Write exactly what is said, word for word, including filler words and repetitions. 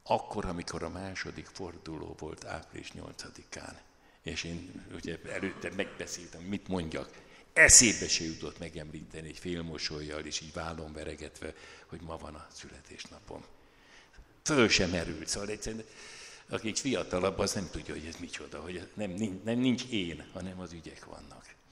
akkor, amikor a második forduló volt április nyolcadikán, és én ugye előtte megbeszéltem, mit mondjak, eszébe se jutott megemlíteni egy félmosollyal, és így vállon veregetve, hogy ma van a születésnapom. Föl sem merült, szóval egyszerűen, aki fiatalabb, az nem tudja, hogy ez micsoda, hogy nem, nem nincs én, hanem az ügyek vannak.